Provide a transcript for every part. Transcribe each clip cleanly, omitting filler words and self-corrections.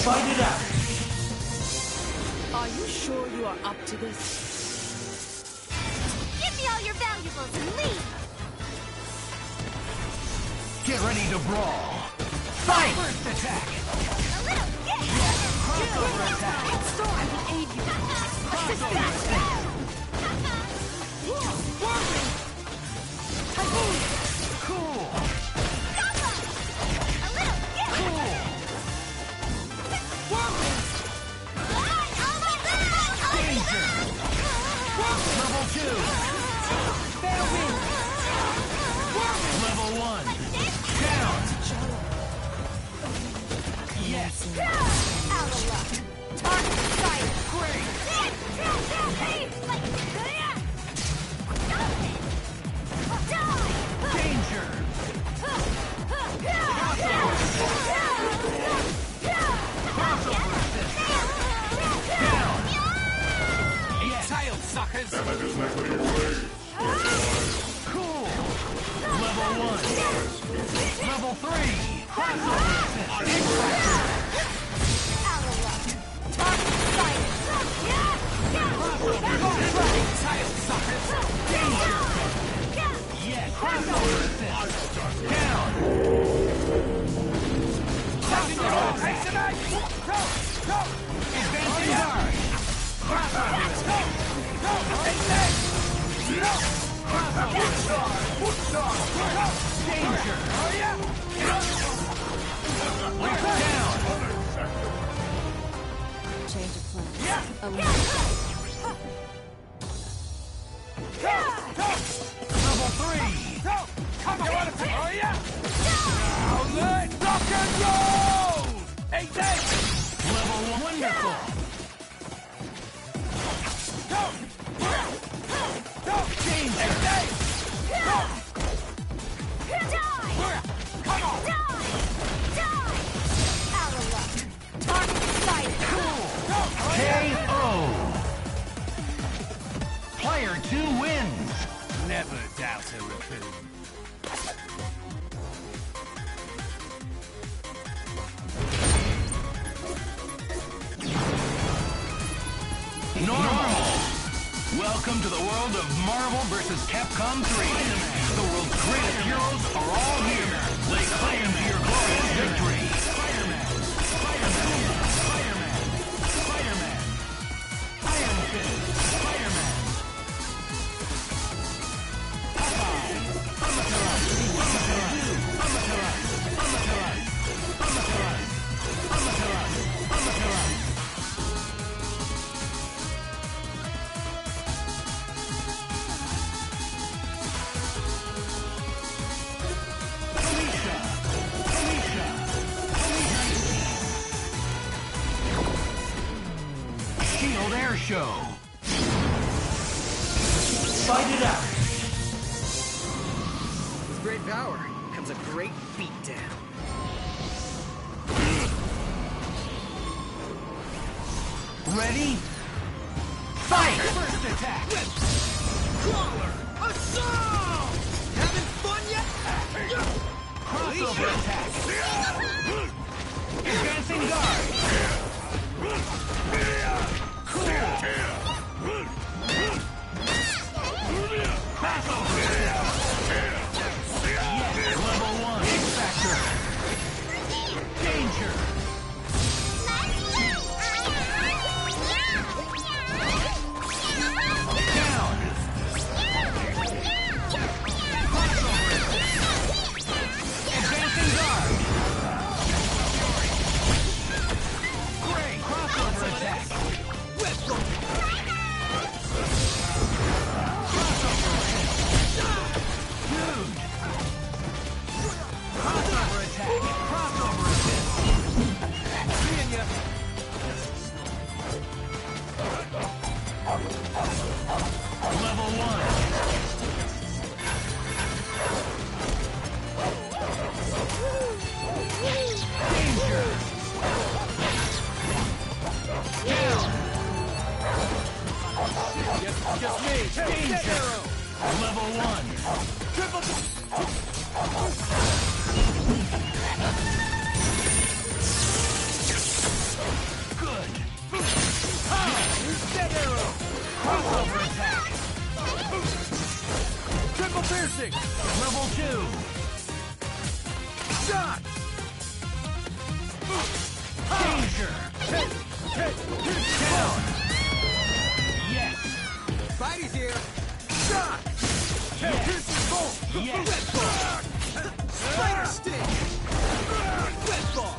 Fight it out! Are you sure you are up to this? Give me all your valuables and leave! Get ready to brawl! Fight! First attack! A little Crossover attack! Storm, I will aid you. Crossover attack! Cool! Danger! Level 2! Level 1! Down! Yes! Great! Danger! Down! Tail suckers! Cool! Level 1! Level 3! Crossover Tail suckers! Danger! Yes! Crossover assist! Down! Advancing guard! Crossover assist! Danger! Down! Change of plans. Level 3! Come on! Hurry up! Now let's rock and roll! Level 1! Wonderful! Danger! KO! Player 2 wins! Never doubt a raccoon. Normal! Welcome to the world of Marvel vs. Capcom 3. The world's greatest heroes are all here. Lay claim to your glorious victory. Spider-Man! Spider-Man! Spider-Man! Spider-Man! Iron Fist! Spider-Man! Hawkeye! Amaterasu! Amaterasu! Amaterasu! Amaterasu! Amaterasu! Amaterasu! Amaterasu! Shield Air Show. Fight it out. With great power comes a great beatdown. Ready? Fight! First attack. Crawler! Assault! Having fun yet? Crossover attack. Advancing guard. Cool. Crossover attack. Yes, level 1. X Factor. Danger. Down. Advancing guard. Great. Crossover attack. Shot! Danger! Down! Yes! Spidey's here! Shot! Yes! Yes! Red ball! Spider sting! Red ball!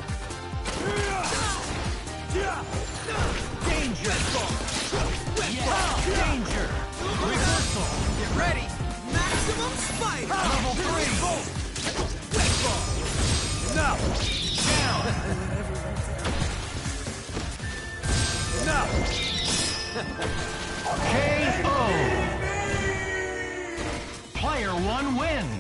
Danger! Red ball! Red Yes! ball! Danger! Reversal! Get ready! Maximum spider! Level 3! Red ball! No! Down! No! KO! Player 1 wins!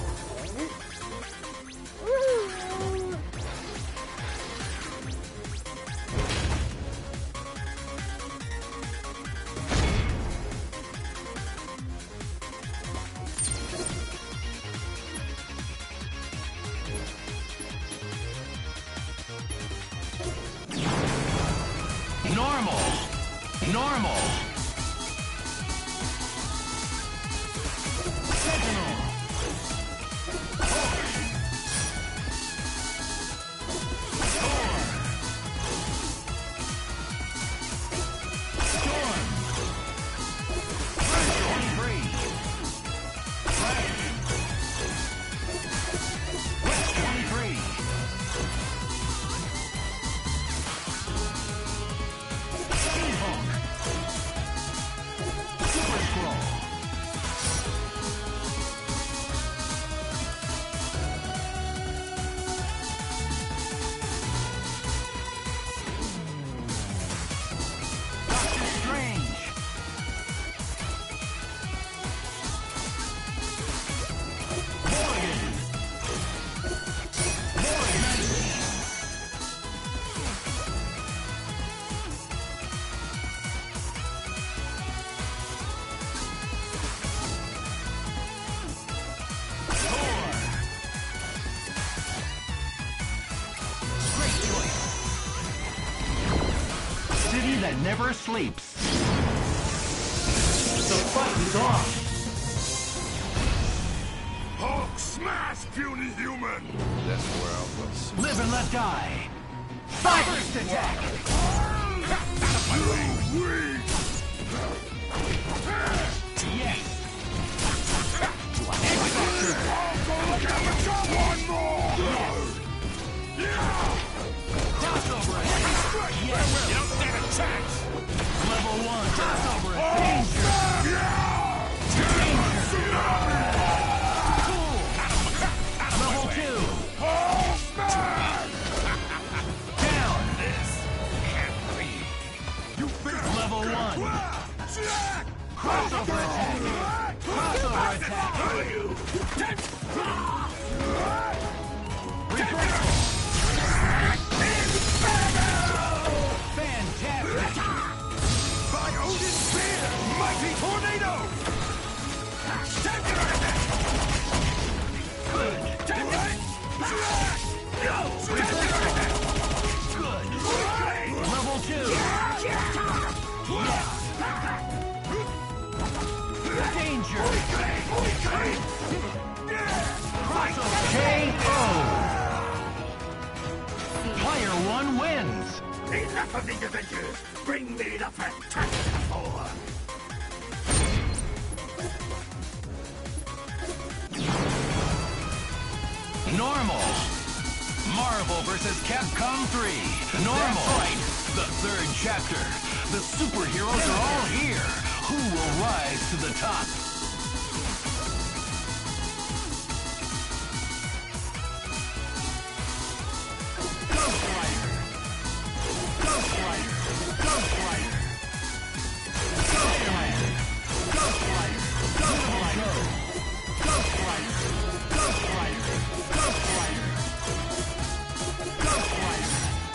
Normal! Normal! Sentinel! Storm! 23! West 23! She-Hulk! Super Scroll! Doctor Strange! Morgan! Morgan! Thor! Great choice! City that never sleeps. The fight is on! Hulk smash, puny human! This world will soon. Live and let die! Fight! First attack! Out of my way! Yes! One more! Crossover attack! Yes! You don't stand a chance! Level 1 crossover attack! Danger! Cool! Level 2! Hulk smash! Down! This can't be. You finish. Level 1! Crossover attack! Crossover attack! Reversal! Fantastic! By Odin's spear, mighty tornado! Good! Good! Level 2! Yes! Danger! Crossover KO! Player 1 wins! Enough of these adventures! Bring me the Fantastic Four! Normal! Marvel vs. Capcom 3! Normal! Right! The third chapter! The superheroes are all here! Who will rise to the top? Ghost Rider! Ghost Rider! Ghost Rider! Spider-Man! Ghost Rider! Ghost Rider! Ghost Rider! Ghost Rider! Ghost Rider! Ghost Rider!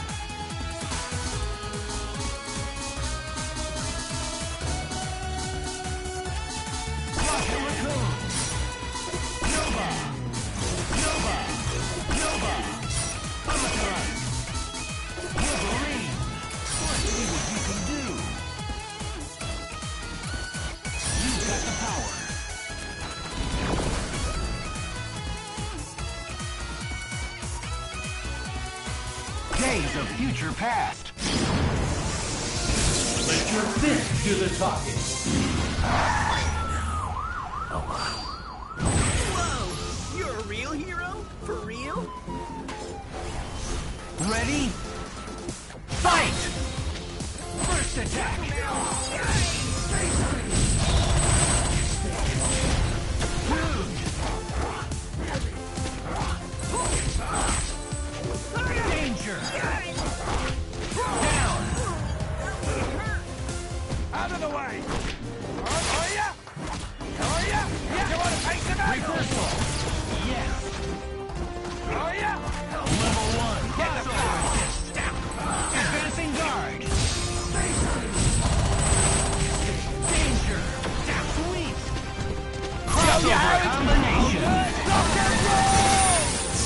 Rocket Raccoon! Nova! Nova! Nova! Omicron! Wolverine! Let's see what you can do! You've got the power! days of future past. Let your fist do the talking. Whoa! You're a real hero? For real? Ready? Fight! First attack! Danger! Down! Out of the way! Are ya? Are ya? You want to take some out? Reversal! Yes! Are ya? Level 1! Crossover assist! Advancing guard! Danger! Sweet! Crossover combination! Rock and roll!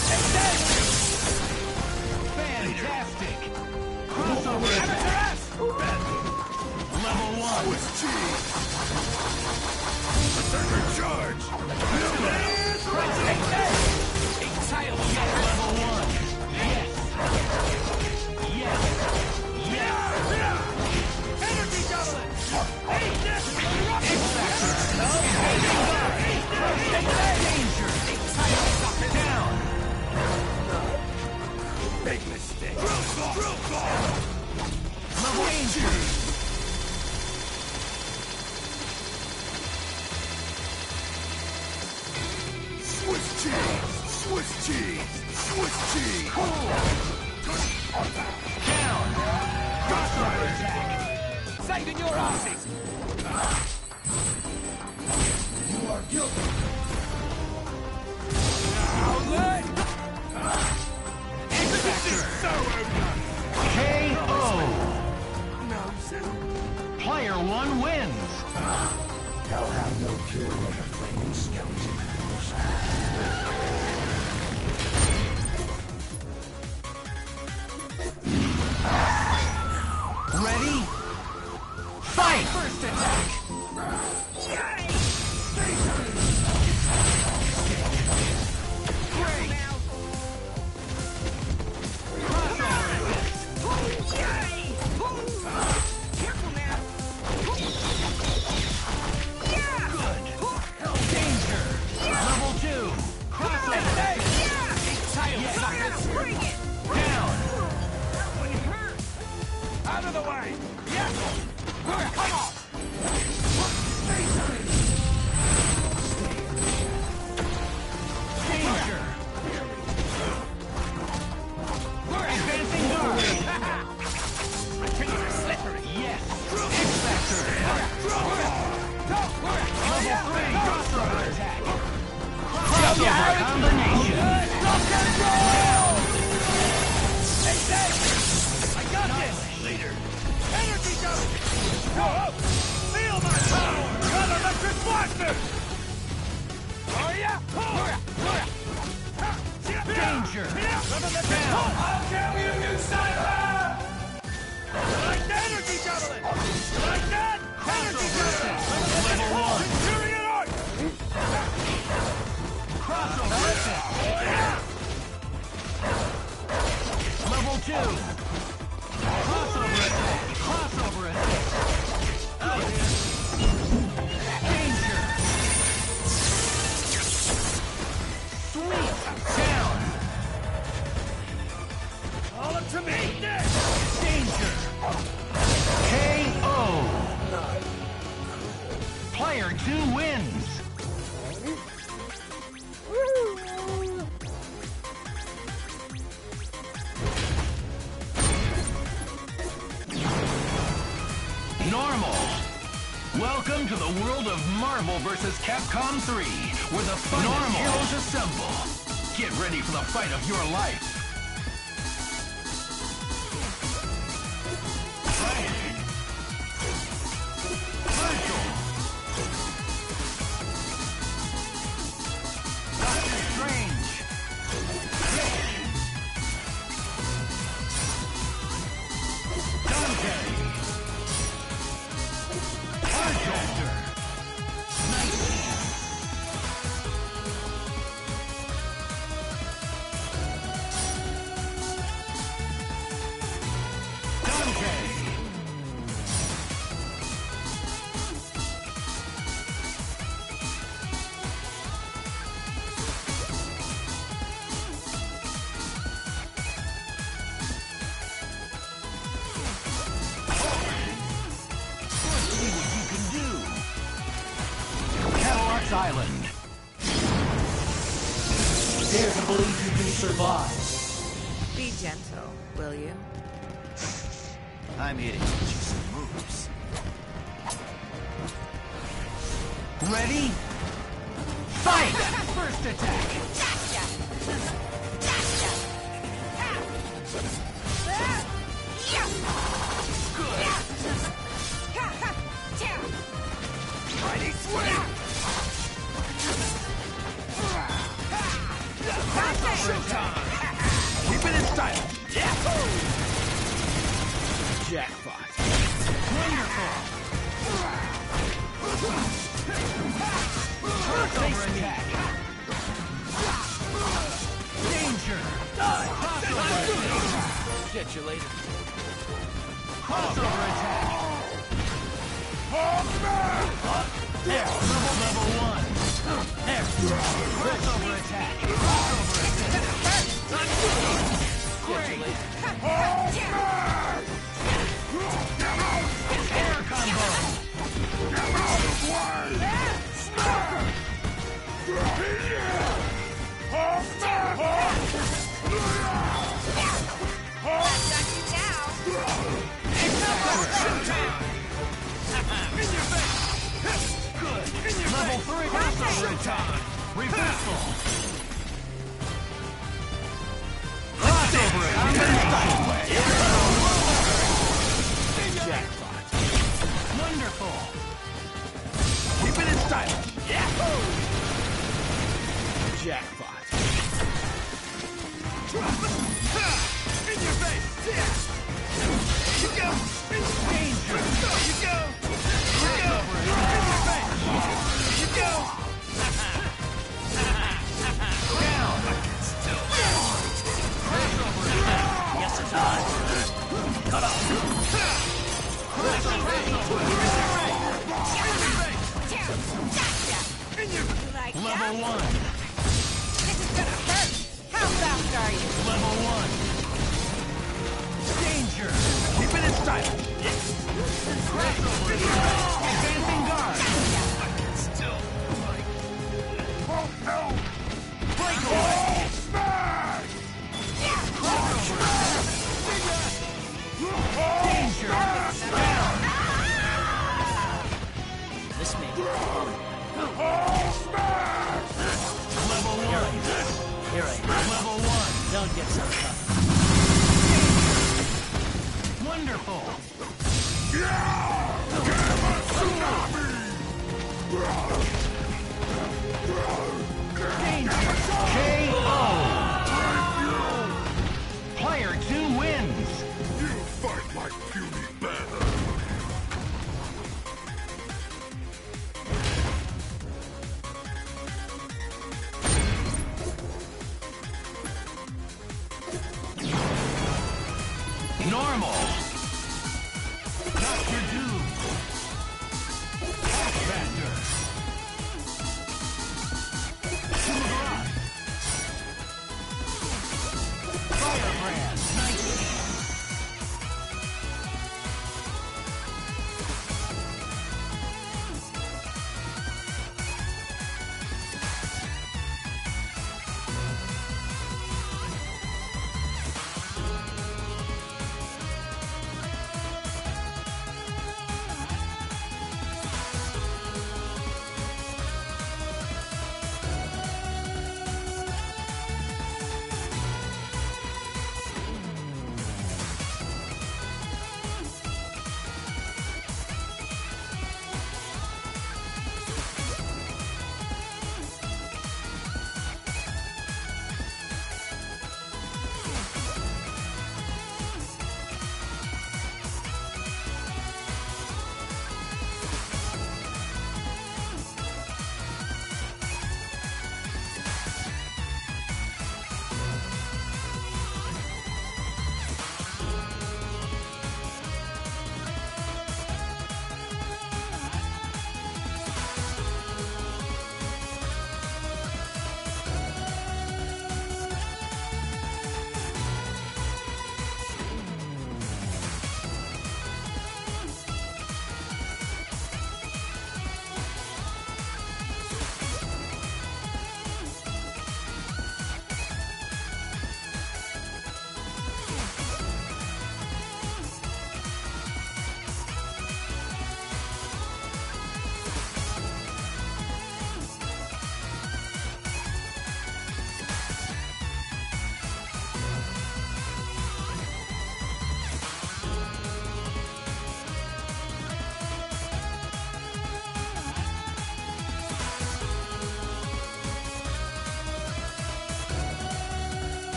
Fantastic! Crossover attack! Level 1! Swiss cheese! Berserker charge! Level 1! Yes! Yes! Yes! Energy doubling! X-Factor! Danger! Down! Big mistake! Level danger! Swiss cheese! Swiss cheese! Swiss cheese! Down! Crossover attack! Saving your asses! You are guilty. X-Factor! So over! KO! No, sir. Player 1 wins! I'll have no cure of the flaming skeleton. Ready? Fight! First attack! Great! Crossover assist! Careful now! Good! Danger! Level 2! Crossover assist! Suckers! Bring it! Down! Out of the way! Yes! Come on! Danger! Advancing guard! Slippery! Yes! X-Factor! Level 3! Crossover attack! Crossover combination! Rock and roll! I got this! Leader! Energy doubling! Whoa! Feel my power! Got electric blaster! Are ya? Danger! Down! I'll kill you, you son of a... Like that! Energy doubling! Like that! Energy Crossover doubling! assist! Level 1! Centurion Arc! Crossover assist! Level 2! Crossover attack! Crossover assist! Danger! Sweet! Down! All up to me! Danger! KO! Player 2 wins! Normal! Welcome to the world of Marvel vs. Capcom 3, where the finest heroes assemble. Get ready for the fight of your life. Virgil! Doctor Strange! Dante! Hardcaster! Nightwing! Dante! Island. Dare to believe you can survive. Be gentle, will you? I'm here to teach you some moves. Ready? Fight! First attack! Gotcha! Gotcha! Mighty swing! Showtime! Keep it in style! Yahoo! Jackpot! Wonderful! Crossover attack! Danger! Catch you later. Crossover attack! There! Level 1! There! Crossover attack! Crossover attack! Great! Air combo! Level 3 crossover attack! Reversal! Crossover attack! Jackpot! Wonderful! Keep it in style! Yahoo! Jackpot! In your face! There you go! Danger! There you go! In your face! There you go! Down! Crossover attack! Yes, it's on. Cut off. Crossover attack! Like Level 1! This is gonna hurt! How fast are you? Level 1! Danger! Keep it in style! Crossover attack! Advancing guard! Still. Oh no! Breakaway! Danger! Down! This may be Level 1! Here I am. Level 1! Don't get so tough. Wonderful! Danger! KO! Player 2 wins! You fight like puny better. Normal! Dr. Doom! Factor! Sumarock! Firebrand! Nike!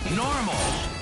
Normal.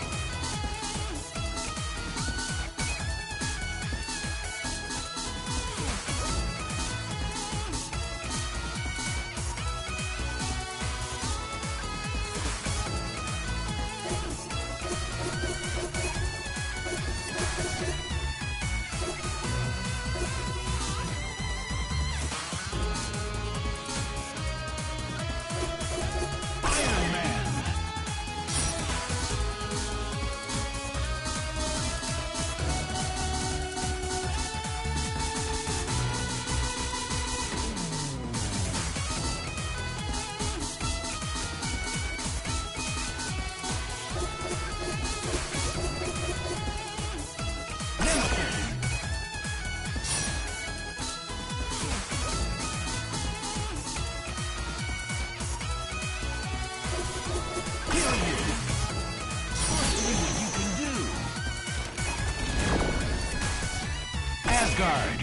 Asgard.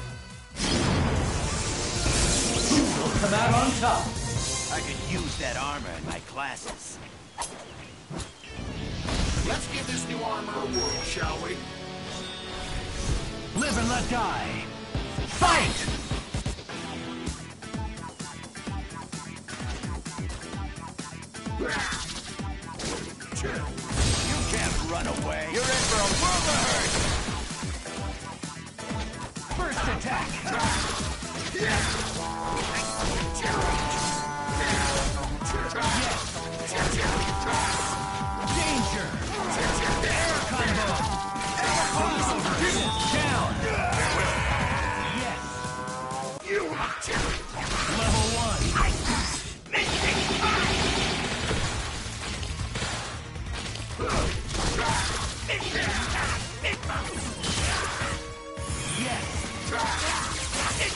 We'll come out on top. I could use that armor in my classes. Let's give this new armor a whirl, shall we? Live and let die. Fight! You can't run away. You're in for a world of hurt. First attack. Danger. Air combo. Down. Yes. Level 1. Yes.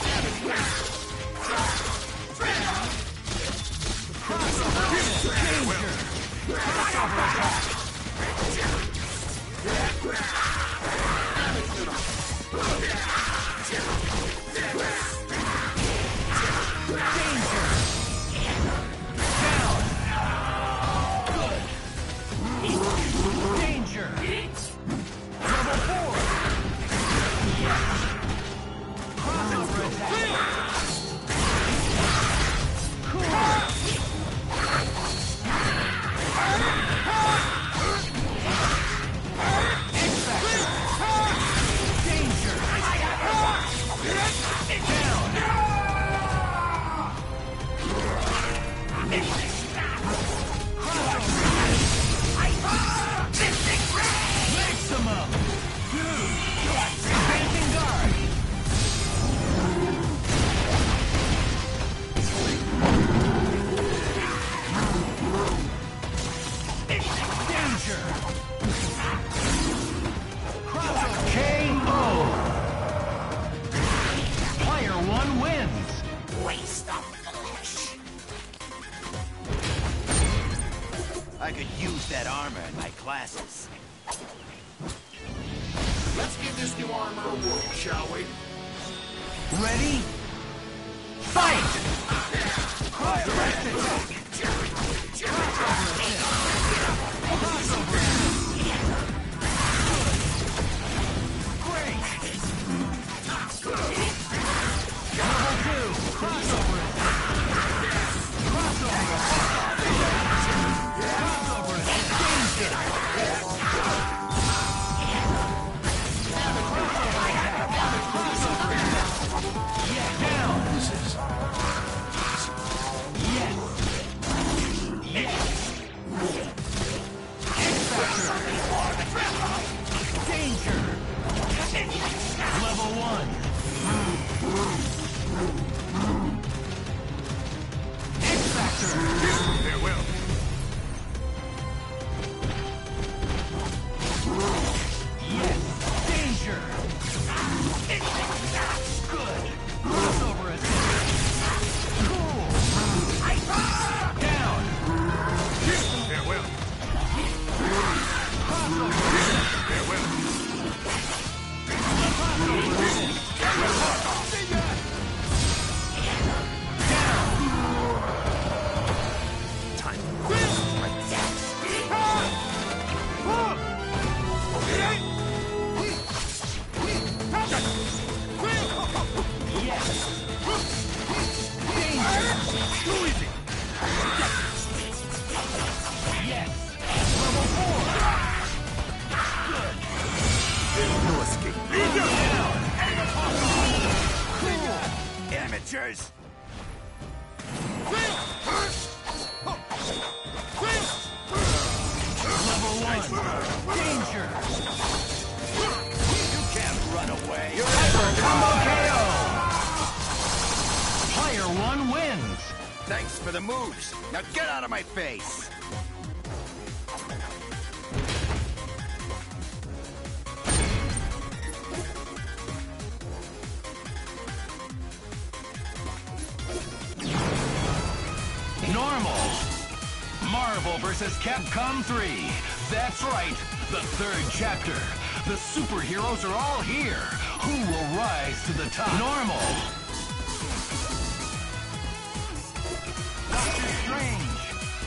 Danger. Level 4. Crossover attack. I could use that armor in my classes. Let's give this new armor a whirl, shall we? Ready? Fight! Direct attack! Great! Level 2! Crossover attack! Crossover attack! Crossover attack! Yeah, down! Danger! Level 1. X-Factor! Farewell. Yes! Danger! Good! Crossover attack! Cool! Down! Farewell. Crossover attack! Farewell. Crossover attack! Down! Time creatures! Level 1. Danger. You can't run away. You're Hyper Combo KO. Player 1 wins. Thanks for the moves. Now get out of my face. Normal. Marvel vs. Capcom 3. That's right, the third chapter. The superheroes are all here. Who will rise to the top? Normal. Doctor Strange.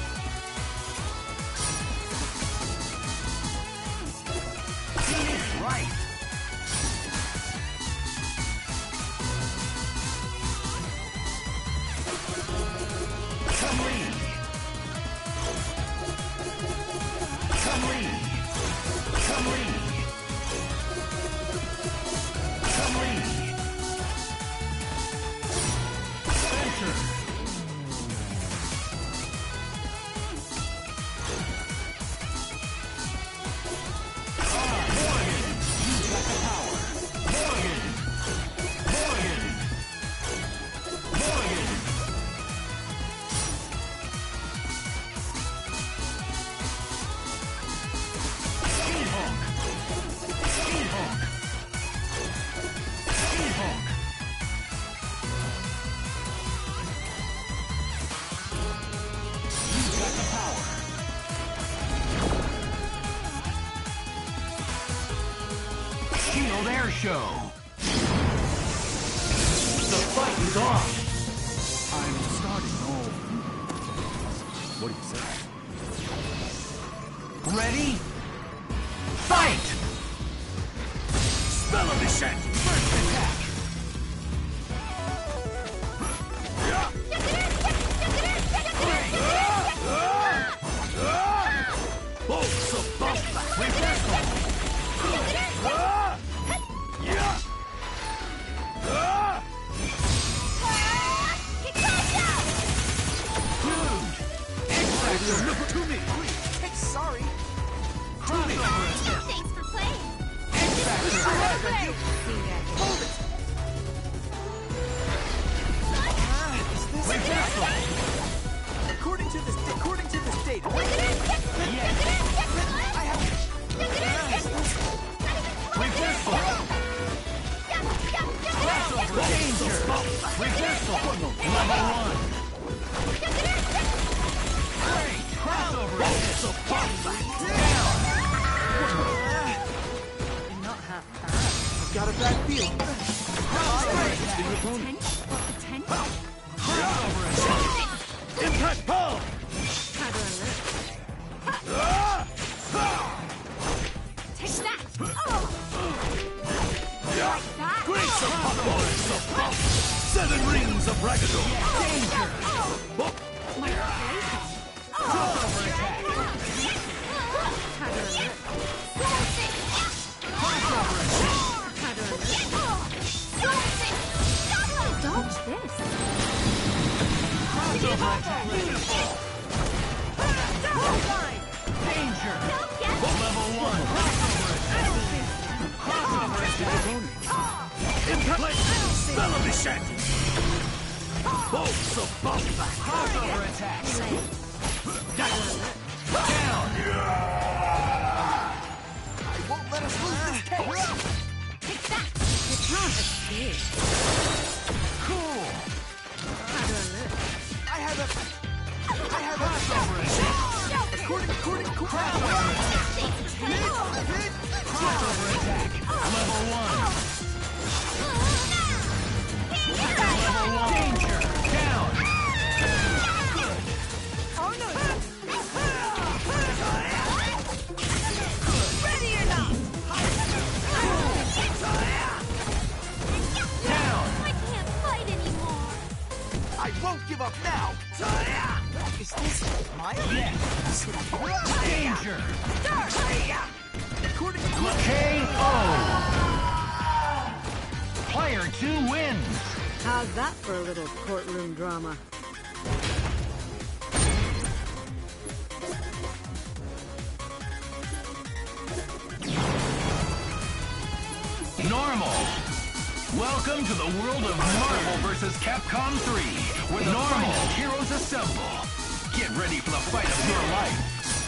Phoenix Wright. Chun-Li. Chun-Li. Chun-Li. Chun-Li. Spencer. Morgan. You got the power. Morgan. Morgan. Morgan. She-Hulk. She-Hulk. She-Hulk. You got the power. Shield Air Show. The fight is on. I'm starting. Oh. What do you say? Ready? Fight! Spell of descent. First attack. Bolts of Buffalo. Reversal. Huge. X-Factor. Look to me. Hey, sorry. Crossover attack. Thanks for playing. X-Factor. Hold it. Reversal. According to this data, Yes. I have. Reversal. Crossover. Danger. Reversal. Level 1. Great. Crossover. Down. Not half bad. Got a bad feeling. Crossover attack. Potential. Crossover attack. Impact Palm. Powder alert. Take that. Oh. Like that. Grace of Bolts of Buff. 7 rings of Ragadoon. Danger. My place. Crossover attack. Powder alert. Crossover attack. Powder alert. Dodge this. Crossover attack. Beautiful. Danger. Level 1. Crossover attack. Crossover attack. Impact. Spell of descent. Bolts of Buff. Crossover attack. Down. I won't let us lose this case. Take that. You can't escape. Cool. Powder alert. I have a. Crossover attack. Crossover attack. Level 1. Level 1. Danger. Down. Good. Oh no. Ready or not. Down. I can't fight anymore. I won't give up now. Is this my Yes. Danger. According to KO. Player 2 wins. How's that for a little courtroom drama? Normal. Welcome to the world of Marvel vs. Capcom 3, where the finest heroes assemble. Get ready for the fight of your life.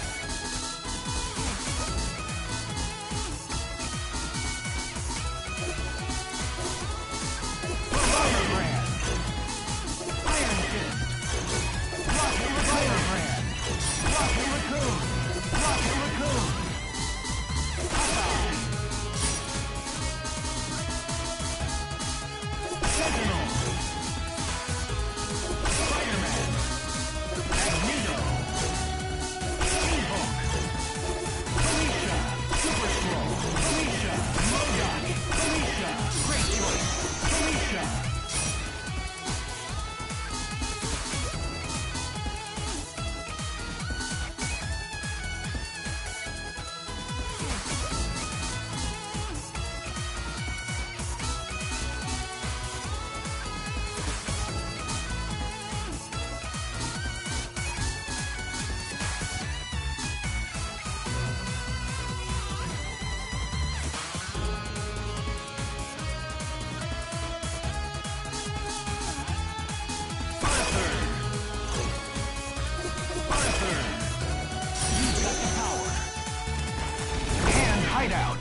Firebrand. Iron Fist. Rocket Firebrand. Rocket Raccoon. Rocket Raccoon. Hawkeye. Sentinel. Spider-Man. Magneto. She-Hulk. Felicia. Super Skrull. Felicia. MODOK. Felicia. Great choice. Felicia. Hideout.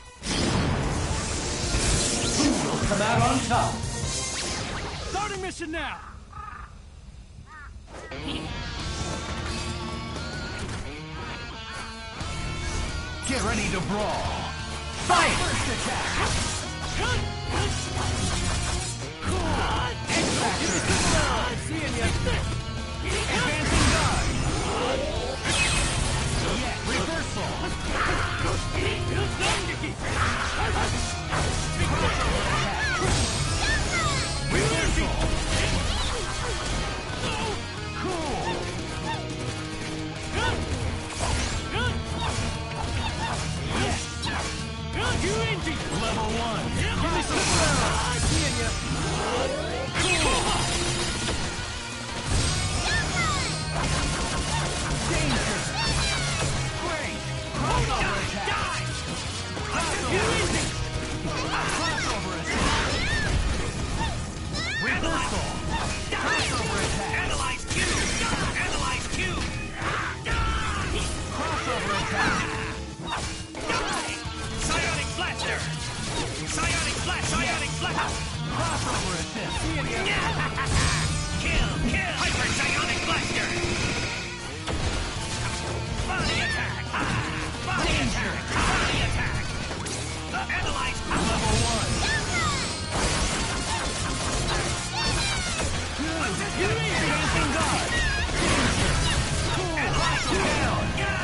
Who will come out on top? Starting mission now! Get ready to brawl. Fight! First attack. Cool. Seeing ya! Advancing guard. Yeah, reversal. Reversal. Cool. Level 1. Give me some power! Seeing ya! Danger. Great. Crossover attack. Crossover attack. Reversal. Crossover attack. Analyze Q! Analyze Q! Crossover attack. Psionic Blaster! Psionic Flash! Psionic Flash! Crossover assist. Kill! Hyper Psionic Blaster! Body attack! Body attack! Body attack! The Analyze Level 1. Advancing guard. Cool. Down.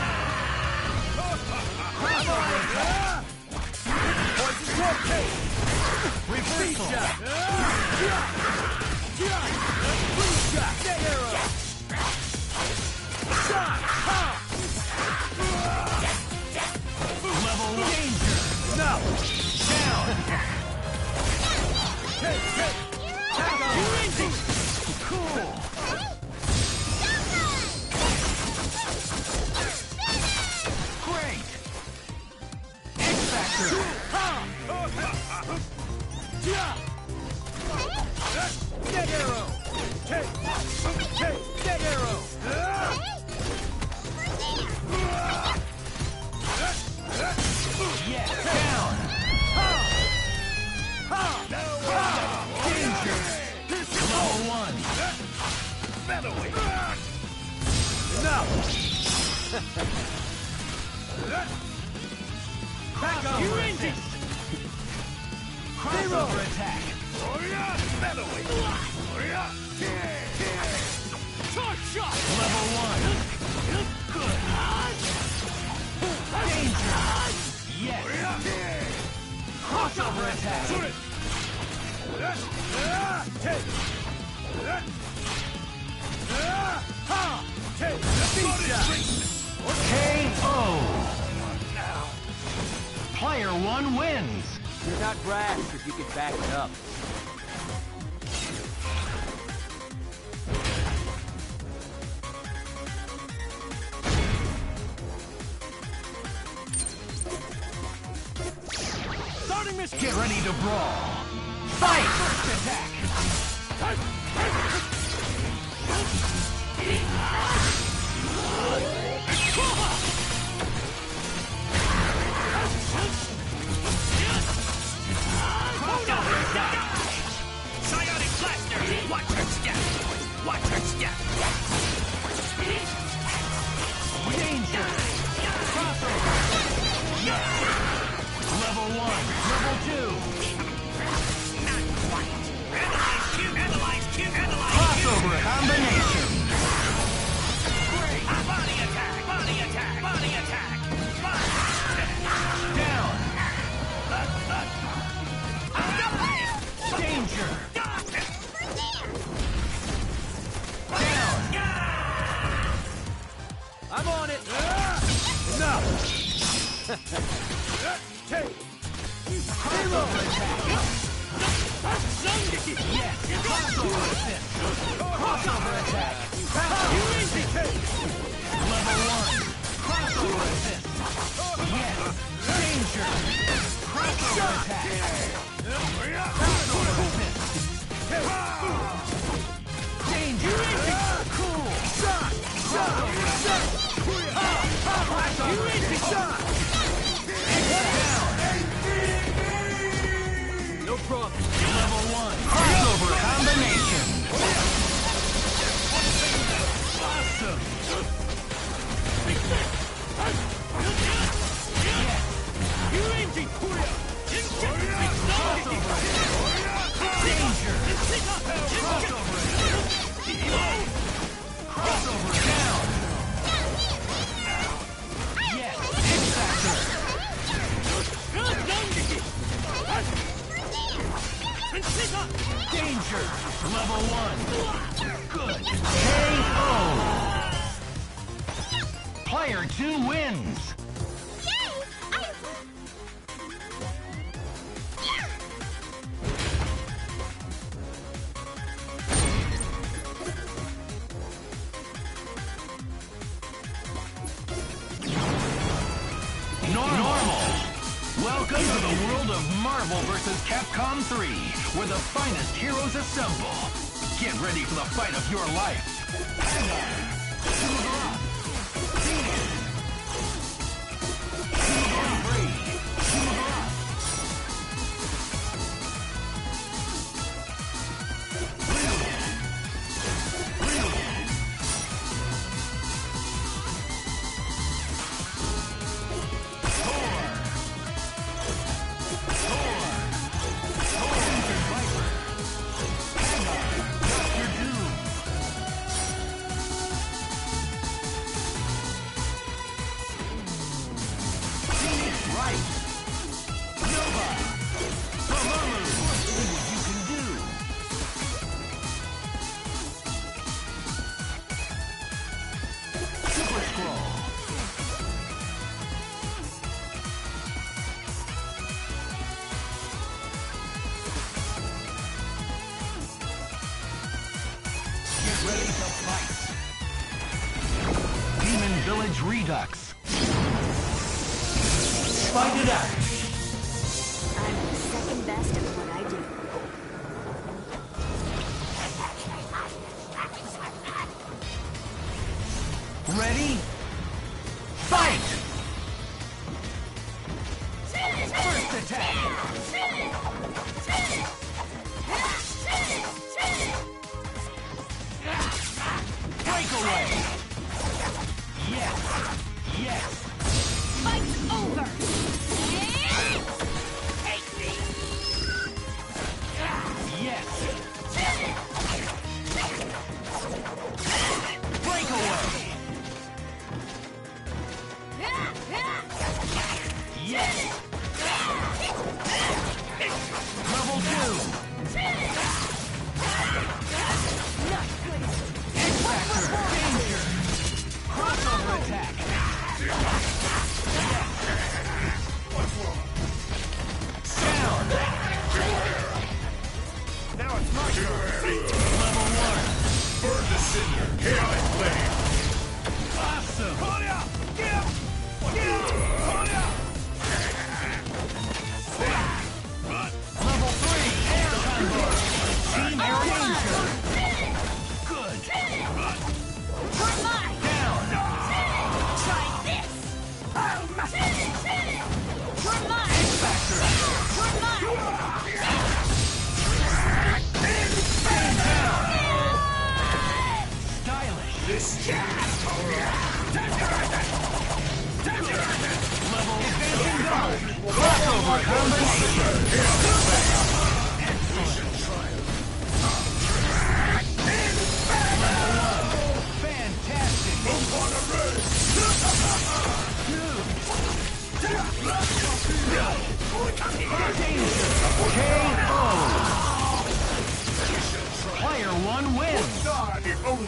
Crossover attack. Poison Torpedo! Reversal. Dead Arrow! Shot! Level 1. Danger. Now! Down. Cool. Great. X-Factor. Dead Arrow! Dead Arrow! Yeah. Down. Danger. Level 1. Featherweight! Now! Back up! Crossover attack. Featherweight! Short shot! Level 1. Good. Danger. Yes. Crossover attack. KO. Player 1 wins. You're not brash if you can back it up. Get ready to brawl. Fight! First attack. Psionic Blaster! Watch her step! Watch her step! Danger! Crossover! Level 1, level 2. Not quite! Analyze! Crossover combination. Body attack! Body attack! Body attack! Down. Danger. Down. I'm on it! Enough! Take! Crossover attack. Yes. Crossover assist. Crossover attack. Level 1. Crossover assist. Yes. Danger. Crossover attack. Crossover assist. Danger. Cool. Crossover assist. Crossover assist. No problem. Level 1. Crossover combination. Awesome. Danger. Crossover. Crossover down. Yes. X-Factor. Danger. Level 1. Good. KO. Player 2 wins. Normal. Welcome to the world of Marvel vs. Capcom 3, where the finest heroes assemble. Get ready for the fight of your life. Village Redux. Fight it out. I'm the second best at what I do. Ready? Fight! First attack. Breakaway. Yes! Yes! Fight's over! Take me! Yes! Breakaway! Yes! Level 2! X-Factor! Danger! Crossover attack! Down! Now it's my turn! Level 1! Burn the cinder! Chaotic flame! Awesome! Claudia! Get up! Get up! Claudia!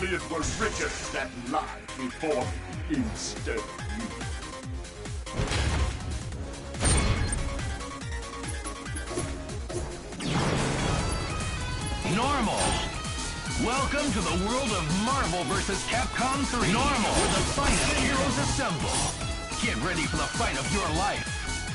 only it were riches that lie before me instead of you. Normal. Welcome to the world of Marvel vs. Capcom 3. Normal, where the finest heroes assemble. Get ready for the fight of your life.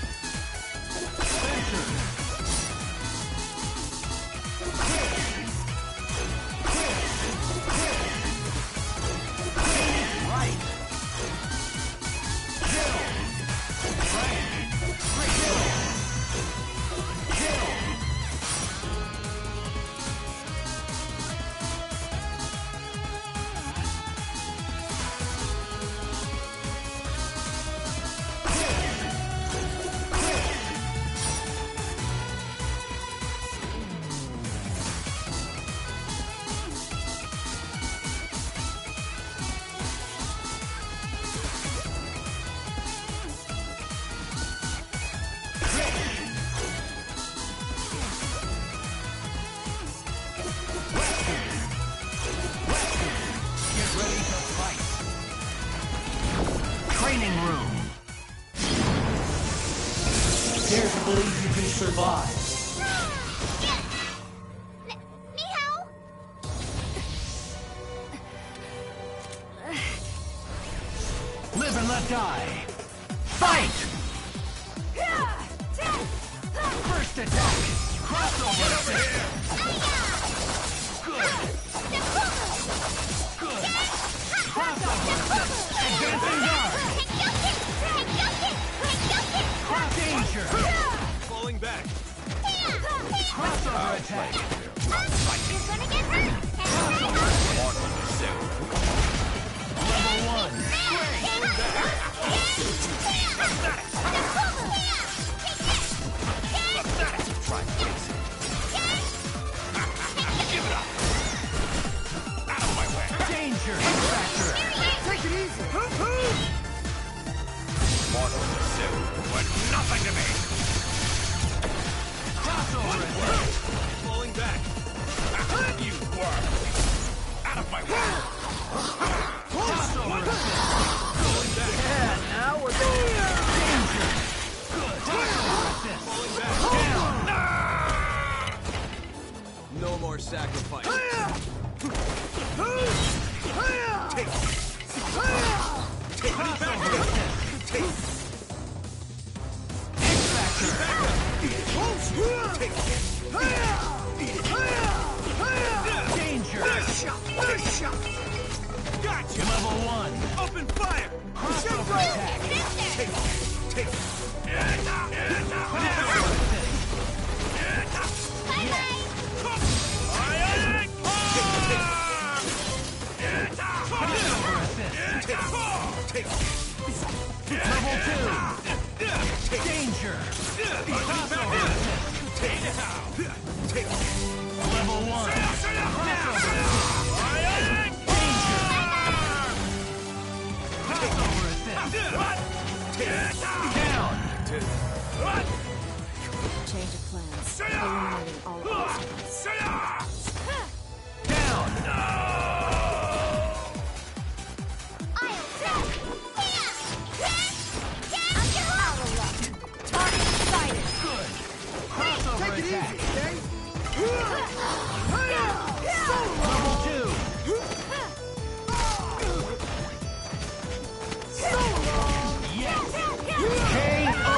Training room. Dare to believe you can survive. Live and let die. Fight! First attack. Crossover assist. Good. Good. Crossover assist. Advancing guard. Danger. Falling back. Crossover attack. Level 1. Give it up. Out of my way. Danger. Factor. Take it easy. Mortal pursuit were nothing to me. Crossover attack. Falling back. You were. Out of my way. Crossover attack. Falling back. Yeah, now we're there. Danger. Good. Crossover assist. Falling back. Down. No more sacrifice. Crossover assist. X-Factor. Danger. Gotcha. Level 1. Open fire. Crossover attack. Crossover assist. Crossover assist. Level 2. Danger. Crossover assist. Level 1. Crossover assist. Danger. Crossover assist. Down. Change of plans. Eliminating all obstacles. Down. Good. Crossover Take it easy, attack. okay? Level 2. Yes. KO.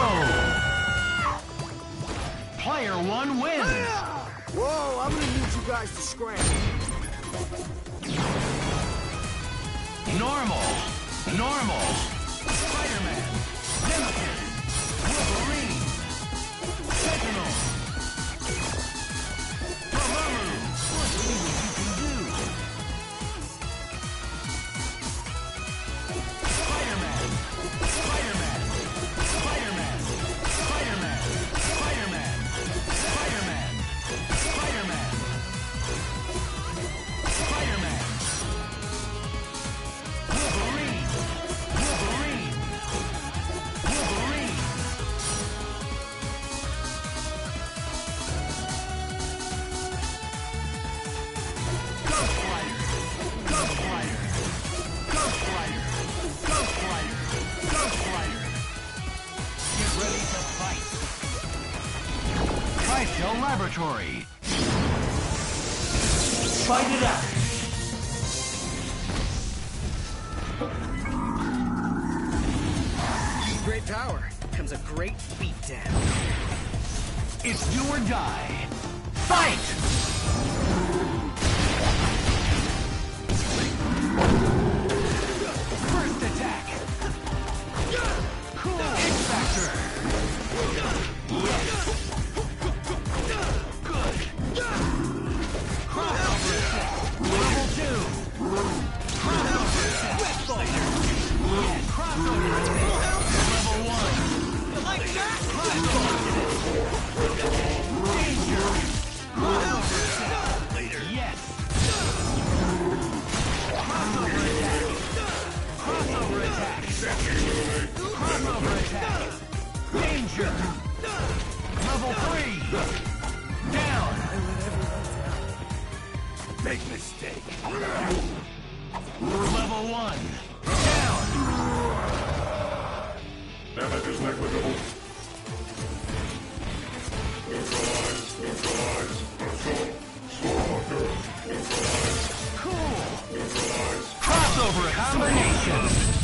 Player 1 wins. Whoa, I'm gonna need you guys to scramble. Normal. Normal. Spider-Man. Nemesis. Wolverine. Sentinel. Dormammu. Let's see what you can do. Spider-Man. Spider-Man. Spider-Man. Spider-Man. Spider-Man. Spider-Man. Spider-Man. Spider-Man. Wolverine. Wolverine. Wolverine. Tri-Cell Laboratory. Fight it out. Great power comes a great beatdown. It's do or die. Fight! First attack. Cool X-Factor. Yes. Good. Crossover attack. Level 2. Crossover attack. Yes. Crossover attack. Level 1. You like that? Danger. Crossover attack. Later. Yes. Crossover attack. Crossover attack. Crossover attack. Danger. Level 3. Down. Big mistake. Level 1. Down. Damage is negligible. Neutralize, neutralize, assault, slaughter, neutralize, Cool. neutralize. Crossover combination.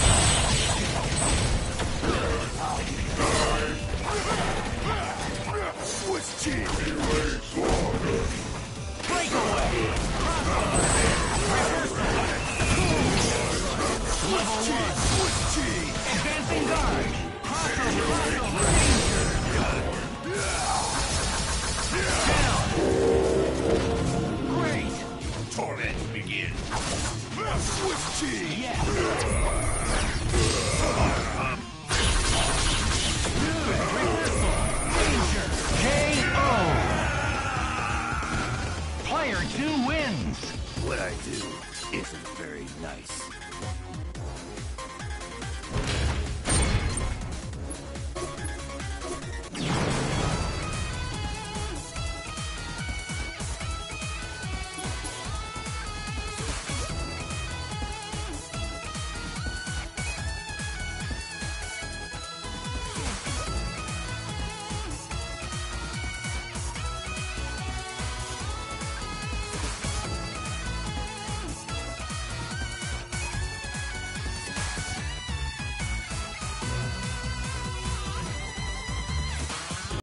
Swiss cheese. Erase slaughter. Breakaway. Level 1. Swiss cheese. Advancing guard. Crossover. Danger. Down. Great. Torment begins. Swiss cheese. Yes. Danger. KO. Player 2 wins. What I do isn't very nice.